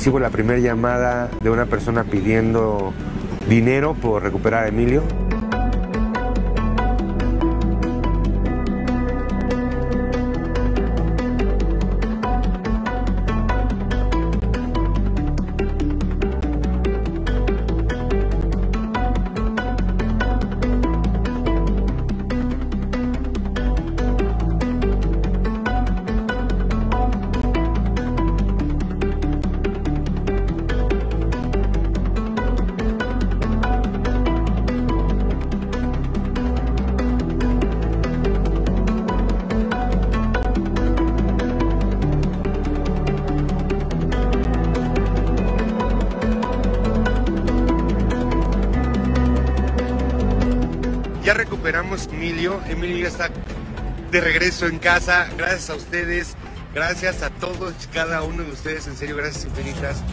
recibo la primera llamada de una persona pidiendo dinero por recuperar a Emilio. Ya recuperamos a Emilio. Emilio ya está de regreso en casa. Gracias a ustedes, gracias a todos y cada uno de ustedes. En serio, gracias infinitas.